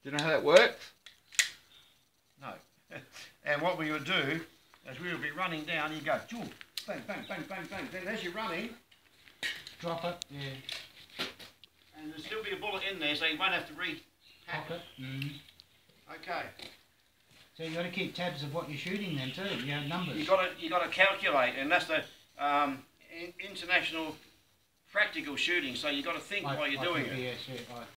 Do you know how that works? No. And what we would do is we would be running down, you go, bang, bang, bang, bang, bang. Then as you're running, Drop it, yeah. and there'll still be a bullet in there, so you won't have to Pop it. Okay. So you've got to keep tabs of what you're shooting then too, you know, numbers. You got to calculate, and that's the international practical shooting. So you got to think while you're doing it. Yes, yeah,